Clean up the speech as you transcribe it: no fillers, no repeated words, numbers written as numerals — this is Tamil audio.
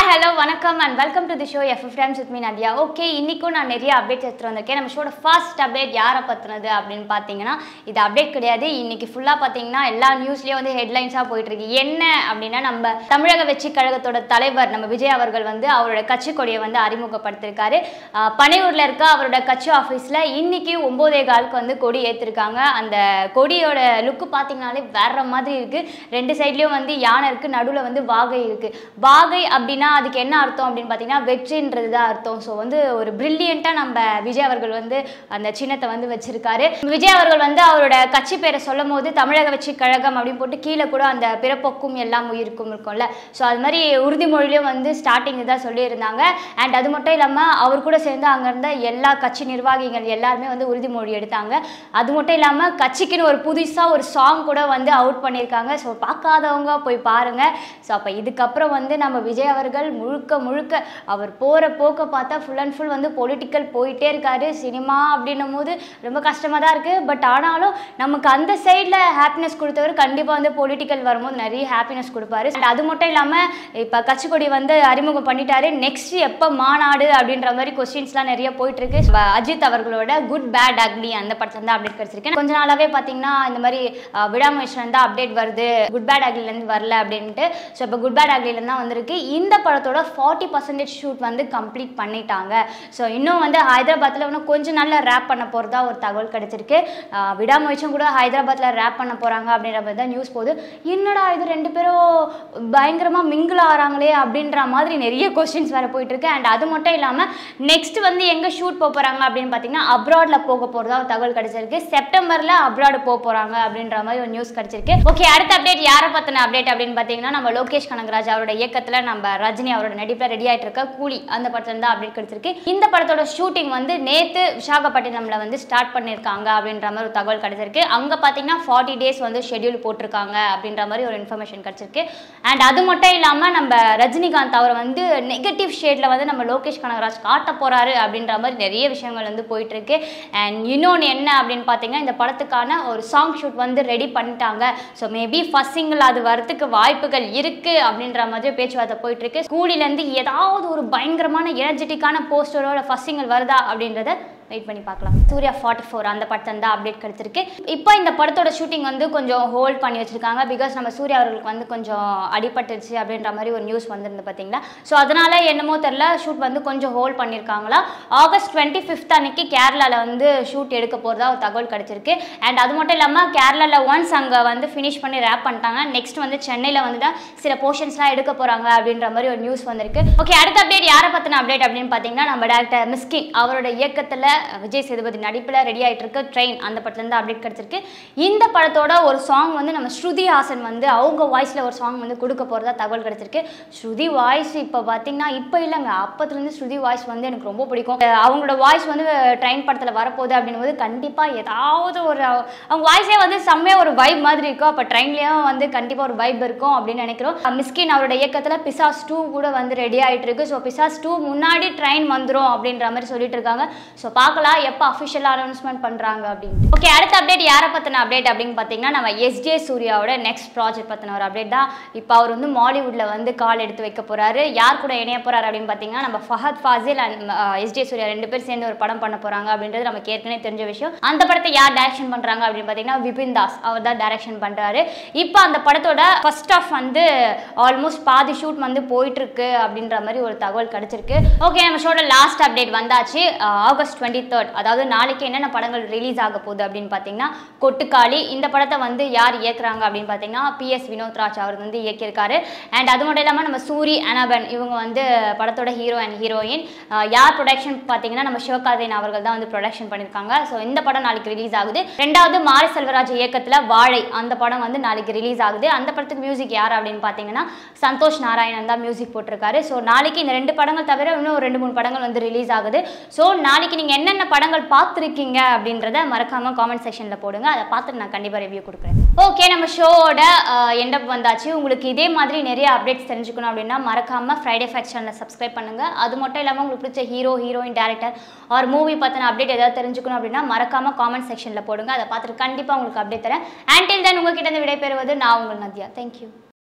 hello, vanakkam and welcome to the show FF Times with me Nadia. Okay, இன்னைக்கு நான் நிறைய அப்டேட்ஸ் எடுத்து வந்திருக்கேன். நம்ம ஷோட ஃபர்ஸ்ட் அப்டேட் யாரை பத்தினது அப்படினு பாத்தீங்கன்னா இது அப்டேட் கிடையாது. இன்னைக்கு ஃபுல்லா பாத்தீங்கன்னா எல்லா நியூஸ்லயே வந்து ஹெட்லைன்ஸா போயிட்டு இருக்கு. என்ன அப்படினா நம்ம தமிழக வெற்றி கழகத்தோட தலைவர் நம்ம விஜய் அவர்கள் வந்து அவரோட கட்சி கொடியை வந்து அறிமுகப்படுத்திருக்காரு. பனையூர்ல இருக்க அவரோட கட்சி ஆபீஸ்ல இன்னைக்கு 9:15க்கு வந்து கொடி ஏத்திருக்காங்க. அந்த கொடியோட லுக் பாத்தீங்கனாலே வேற மாதிரி இருக்கு. ரெண்டு சைடுலயும் வந்து யானை இருக்கு, நடுவுல வந்து வாகை இருக்கு. வாகை அப்படினா அதுக்கு என்ன அர்த்தம் அப்படினு பாத்தீங்கன்னா வெற்றின்றது தான் அர்த்தம். சோ வந்து ஒரு பிரில்லியண்டா நம்ம விஜய் அவர்கள் வந்து அந்த சின்னத்தை வந்து வச்சிருக்காரு. விஜய் அவர்கள் வந்து அவரோட கட்சி பேரை சொல்லும்போது தமிழக வெற்றி கழகம் அப்படின்னு போட்டு கீழே கூட அந்த பிறப்போக்கும் எல்லாம் உயிருக்கும் இருக்கும்ல. ஸோ அது மாதிரி உறுதிமொழியிலும் வந்து ஸ்டார்டிங் தான் சொல்லியிருந்தாங்க. அண்ட் அது மட்டும் இல்லாமல் அவர் கூட சேர்ந்து அங்கே இருந்த எல்லா கட்சி நிர்வாகிகள் எல்லாருமே வந்து உறுதிமொழி எடுத்தாங்க. அது மட்டும் இல்லாமல் கட்சிக்குன்னு ஒரு புதுசாக ஒரு சாங் கூட வந்து அவுட் பண்ணியிருக்காங்க. ஸோ பார்க்காதவங்க போய் பாருங்க. ஸோ அப்போ இதுக்கப்புறம் வந்து நம்ம விஜய் அவர்கள் முழுக்க அவர் போகிற போக்க பார்த்தா ஃபுல் அண்ட் ஃபுல் வந்து பொலிட்டிக்கல் போயிட்டே இருக்காரு. சினிமா அப்படின்னும் போது ரொம்ப கஷ்டமாக தான் இருக்குது. பட் ஆனாலும் நமக்கு அந்த சைடில் ஹாப்பினஸ் கொடுத்தவர் கண்டிப்பாக வந்து பொலிட்டிக்கல் வரும்போது நிறைய ஹாப்பினஸ் கொடுப்பாரு. அண்ட் அது மட்டும் இல்லாமல் இப்போ கட்சி கொடி வந்து அறிமுகம் பண்ணிட்டாரு. நெக்ஸ்ட் எப்போ மாநாடு அப்படின்ற மாதிரி கொஸ்டின்ஸ்லாம் நிறைய போயிட்டு இருக்கு. அஜித் அவர்களோட குட் பேட் அக்லி அந்த படத்துல தான் அப்டேட் கிடைச்சிருக்கு. கொஞ்ச நாளாவே பார்த்தீங்கன்னா இந்த மாதிரி விடாமுயற்சியில தான் அப்டேட் வருது, குட் பேட் அக்லிலேருந்து வரல அப்படின்ட்டு. ஸோ இப்போ குட் பேட் அக்லிலேருந்து தான் வந்திருக்கு. இந்த படத்தோட 40% ஷூட் வந்து கம்ப்ளீட் பண்ணிட்டாங்க. ஸோ இன்னும் வந்து ஹைதராபாத்தில் இன்னும் கொஞ்சம் நாளில் ரேப் பண்ண போகிறதா ஒரு தகவல் கிடைச்சிருக்கு. விடாமுயற்சியும் கூட ஹைதராபாத்தில் ரேப் பண்ண போகிறாங்க அப்படின்ற மாதிரி தான் நியூஸ் போகுது. என்னடா இது ரெண்டு பேரும் பயங்கரமாக மிங்கிள் ஆகிறாங்களே அப்படின்ற மாதிரி நிறைய கொஸ்டின்ஸ் வேறு போயிட்டு இருக்கு. அண்ட் அது மட்டும் இல்லாமல் நெக்ஸ்ட் வந்து எங்கே ஷூட் போக போகிறாங்க அப்படின்னு பார்த்தீங்கன்னா அப்ராடில் போக போகிறதா ஒரு தகவல் கிடைச்சிருக்கு. செப்டம்பரில் அப்ராடு போக போகிறாங்க அப்படின்ற மாதிரி ஒரு நியூஸ் கிடைச்சிருக்கு. ஓகே, அடுத்த அப்டேட் யாரை பற்றின அப்டேட் அப்படின்னு பார்த்தீங்கன்னா நம்ம லோகேஷ் கனகராஜ் அவரோட இயக்கத்தில் நம்ம ரஜினி அவரோட நடிப்பில் ரெடி ஆகிட்டு இருக்க கூலி அந்த படத்துல தான் அப்டேட் கிடைச்சிருக்கு. இந்த படத்தோட ஷூட்டிங் வந்து நேத்து விசாகப்பட்டினம்ல வந்து ஸ்டார்ட் பண்ணிருக்காங்க அப்படின்ற மாதிரி ஒரு தகவல் கிடைச்சிருக்கு. அங்க பாத்தீங்கன்னா 40 days வந்து ஷெட்யூல் போட்டிருக்காங்க அப்படின்ற மாதிரி ஒரு இன்ஃபர்மேஷன் கிடைச்சிருக்கு. அண்ட் அது மட்டும் இல்லாம நம்ம ரஜினிகாந்த் அவரை வந்து நெகட்டிவ் ஷேட்ல வந்து நம்ம லோகேஷ் கனகராஜ் காட்ட போறாரு அப்படின்ற மாதிரி நிறைய விஷயங்கள் வந்து போயிட்டு இருக்கு. அண்ட் இன்னொன்று என்ன அப்படின்னு பார்த்தீங்கன்னா இந்த படத்துக்கான ஒரு சாங் ஷூட் வந்து ரெடி பண்ணிட்டாங்க. ஸோ மேபி ஃபர்ஸ்ட் சிங்கிள் அது வரதுக்கு வாய்ப்புகள் இருக்கு அப்படின்ற மாதிரி பேச்சுவார்த்தை போயிட்டு இருக்கு. கூலிலேருந்து ஏதாவது ஒரு பயங்கரமான எனர்ஜெட்டிக்கான போஸ்டரோட ஃபர்ஸ்ட் சிங்கிள் வருதா அப்படின்றத வெயிட் பண்ணி பார்க்கலாம். சூர்யா 44 அந்த படத்தை தான் அப்டேட் கிடைச்சிருக்கு. இப்போ இந்த படத்தோட ஷூட்டிங் வந்து கொஞ்சம் ஹோல்ட் பண்ணி வச்சிருக்காங்க. பிகாஸ் நம்ம சூர்யா அவர்களுக்கு வந்து கொஞ்சம் அடிபட்டுருச்சு அப்படின்ற மாதிரி ஒரு நியூஸ் வந்திருந்து பார்த்தீங்களா. ஸோ அதனால என்னமோ தெரியல ஷூட் வந்து கொஞ்சம் ஹோல்ட் பண்ணியிருக்காங்களா. ஆகஸ்ட் 25 அன்னைக்கு கேரளாவில் வந்து ஷூட் எடுக்க போகிறதா ஒரு தகவல் கிடைச்சிருக்கு. அண்ட் அது மட்டும் இல்லாமல் கேரளாவில் ஒன்ஸ் அங்கே வந்து ஃபினிஷ் பண்ணி ரேப் பண்ணிட்டாங்க. நெக்ஸ்ட் வந்து சென்னையில் வந்து தான் சில போர்ஷன்ஸ்லாம் எடுக்க போகிறாங்க அப்படின்ற மாதிரி ஒரு நியூஸ் வந்திருக்கு. ஓகே, அடுத்த அப்டேட் யாரை பற்றின அப்டேட் அப்படின்னு பார்த்தீங்கன்னா நம்ம டேரக்டர் மிஸ்கின் அவரோட இயக்கத்தில் விஜய் சேதுபதி நடிப்பில் ரெடி ஆகிட்டு இருக்க ட்ரெயின் அந்த படத்துலேருந்து அப்டேட் கிடைச்சிருக்கு. இந்த படத்தோட ஒரு சாங் வந்து நம்ம ஸ்ருதி ஹாசன் வந்து அவங்க வாய்ஸில் ஒரு சாங் வந்து கொடுக்க போகிறதா தகவல் கிடைச்சிருக்கு. ஸ்ருதி வாய்ஸ் இப்போ பார்த்தீங்கன்னா இப்போ இல்லைங்க, அப்பத்துலேருந்து ஸ்ருதி வாய்ஸ் வந்து எனக்கு ரொம்ப பிடிக்கும். அவங்களோட வாய்ஸ் வந்து ட்ரெயின் படத்தில் வரப்போகுது அப்படின்னும் போது கண்டிப்பாக ஏதாவது ஒரு அவங்க வாய்ஸே வந்து செம்மையாக ஒரு வைப் மாதிரி இருக்கும். அப்போ ட்ரெயின்லேயும் வந்து கண்டிப்பாக ஒரு வைப் இருக்கும் அப்படின்னு நினைக்கிறோம். மிஸ்கின் அவரோட இயக்கத்தில் பிசாஸ் 2 கூட வந்து ரெடி ஆகிட்டு இருக்கு. ஸோ பிசாஸ் 2 முன்னாடி ட்ரெயின் வந்துடும் அப்படின்ற மாதிரி சொல்லிட்டு இருக்காங்க. ஸோ பார்க்கலாம் எப்போ அஃபிஷியலாக அனௌன்ஸ்மெண்ட் பண்ணுறாங்க அப்படின்னு. ஓகே, அடுத்த அப்டேட் யாரை பற்றின அப்டேட் அப்படின்னு பார்த்தீங்கன்னா நம்ம எஸ்ஜே சூர்யாவோட நெக்ஸ்ட் ப்ராஜெக்ட் பற்றின ஒரு அப்டேட் தான். இப்போ அவர் வந்து மாலிவுட்டில் வந்து கால் எடுத்து வைக்க போகிறாரு. யார் கூட இணைய போகிறாரு அப்படின்னு பார்த்தீங்கன்னா நம்ம ஃபஹத் ஃபாசில் அண்ட் எஸ்ஜே சூர்யா 2 பேர் சேர்ந்து ஒரு படம் பண்ண போகிறாங்க அப்படின்றது நமக்கு ஏற்கனவே தெரிஞ்ச விஷயம். அந்த படத்தை யார் டைரக்ஷன் பண்ணுறாங்க அப்படின்னு பார்த்தீங்கன்னா விபின் தாஸ் அவர் தான் டைரக்ஷன் பண்ணுறாரு. இப்போ அந்த படத்தோட ஃபர்ஸ்ட் ஆஃப் வந்து ஆல்மோஸ்ட் பாதி ஷூட் வந்து போயிட்டு இருக்கு அப்படின்ற மாதிரி ஒரு தகவல் கிடைச்சிருக்கு. ஓகே, நம்ம ஷோட லாஸ்ட் அப்டேட் வந்தாச்சு. ஆகஸ்ட் 23 அதாவது நாளைக்கு என்னென்ன படங்கள் ரிலீஸ் ஆக போகுது அப்படின்னு பார்த்தீங்கன்னா கொட்டுக்காளி இந்த படத்தை வந்து யார் இயக்குறாங்க அப்படின்னு பார்த்தீங்கன்னா PS வினோத்ராஜ் அவர் வந்து இயக்கியிருக்காரு. அண்ட் அது மட்டும் இல்லாமல் நம்ம சூரி அனபன் இவங்க வந்து படத்தோட ஹீரோ அண்ட் ஹீரோயின். யார் ப்ரொடக்ஷன் பார்த்தீங்கன்னா நம்ம சிவகார்த்திகேயன் அவர்கள் தான் வந்து ப்ரொடக்ஷன் பண்ணியிருக்காங்க. ஸோ இந்த படம் நாளைக்கு ரிலீஸ் ஆகுது. ரெண்டாவது மாரி செல்வராஜ் இயக்கத்தில் வாழை அந்த படம் வந்து நாளைக்கு ரிலீஸ் ஆகுது. அந்த படத்துக்கு மியூசிக் யார் அப்படின்னு பார்த்தீங்கன்னா சந்தோஷ் நாராயணன் தான் மியூசிக் போட்டிருக்காரு. ஸோ நாளைக்கு இந்த 2 படங்கள் தவிர இன்னும் 2-3 படங்கள் வந்து ரிலீஸ் ஆகுது. ஸோ நாளைக்கு நீங்கள் என்னென்ன படங்கள் பார்த்துருக்கீங்க அப்படின்றத மறக்காம காமெண்ட் செக்ஷன்ல போடுங்க. அதை பார்த்துட்டு நான் கண்டிப்பாக ரிவ்யூ கொடுக்குறேன். ஓகே, நம்ம ஷோவோட எண்டப் வந்தாச்சு. உங்களுக்கு இதே மாதிரி நிறைய அப்டேட்ஸ் தெரிஞ்சுக்கணும் அப்படின்னா மறக்காம ஃப்ரைடே ஃபேக்ட் சேனலை சப்ஸ்கிரைப் பண்ணுங்க. அது மட்டும் இல்லாமல் உங்களுக்கு பிடிச்ச ஹீரோ ஹீரோயின் டேரக்டர் ஒரு மூவி பற்றின அப்டேட் ஏதாவது தெரிஞ்சுக்கணும் அப்படின்னா மறக்காம காமெண்ட் செக்ஷன்ல போடுங்க. அதை பார்த்துட்டு கண்டிப்பாக உங்களுக்கு அப்டேட் தரேன். அண்டில் தென் உங்ககிட்ட இருந்து விடைபெறுவது நான் உங்கள் நதியா. தேங்க்யூ.